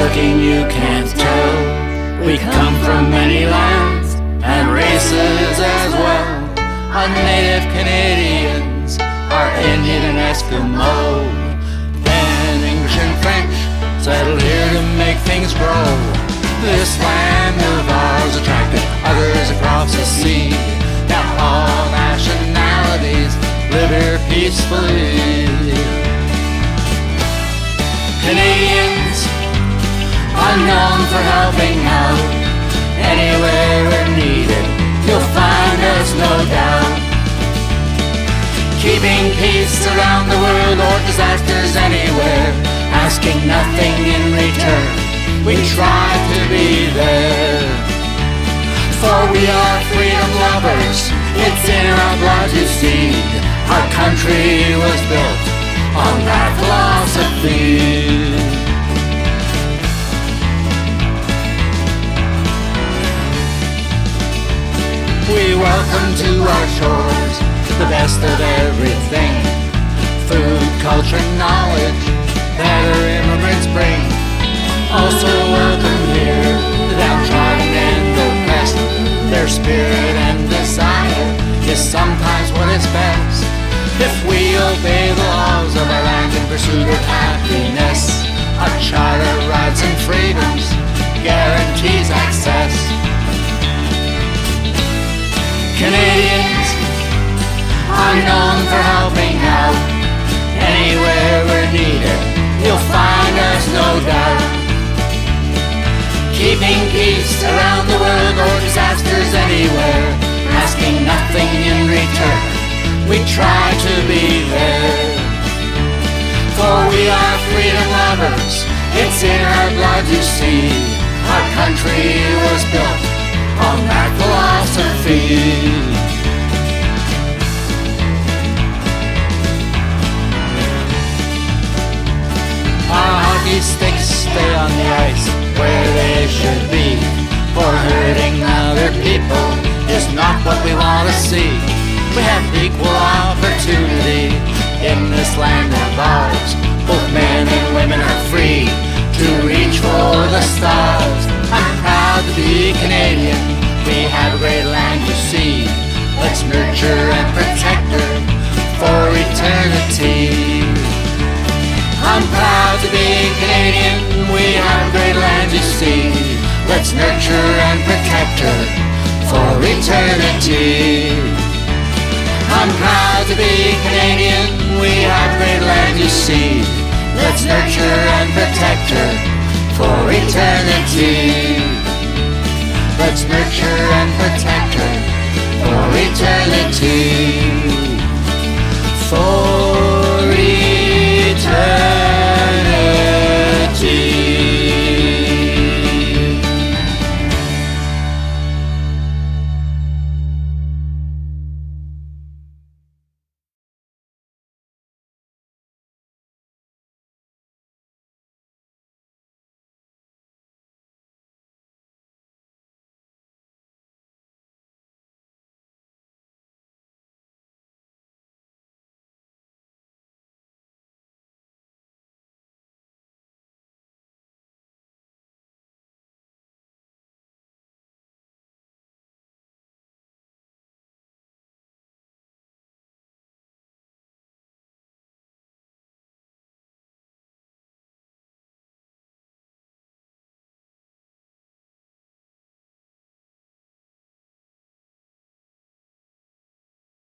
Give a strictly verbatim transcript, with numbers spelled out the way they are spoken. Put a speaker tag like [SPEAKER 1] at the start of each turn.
[SPEAKER 1] looking you can't tell. We come from many lands and races as well. Our native Canadians, our Indian and Eskimo, then English and French settled here to make things grow. This land of ours attracted others across the sea. Now all nationalities live here peacefully. Canadians are known for helping out. Anywhere we're needed, you'll find us, no doubt. Keeping peace around the world or disasters anywhere, asking nothing in return, we try to be there. For we are freedom lovers, it's in our blood, you see. Our country was built on that philosophy. We welcome to our shores the best of everything. Food, culture, knowledge that our immigrants bring. Also welcome here the downtrodden and oppressed. Their spirit and desire is sometimes what is best. If we obey the laws of our land in pursuit of happiness, a charter of rights and freedoms guarantees access. Canadians are known for helping out. Anywhere we're needed, you'll find us, no doubt. Keeping peace around the world or disasters anywhere, asking nothing in return, we try to be there. For we are freedom lovers, it's in our blood, you see. Our country was built on that philosophy. Our hockey sticks stay on the ice where they should be. For hurting other people is not what we want to see. We have equal opportunity in this land of ours. Both men and women are free to reach for the stars. I'm proud to be Canadian, we have a great land to see. Let's nurture and protect her for eternity. I'm proud to be Canadian, we have a great land to see. Let's nurture and protect her for eternity. I'm proud to be Canadian, we have a great land to see. Let's nurture and protect her for eternity. Let's nurture and protect her for eternity. For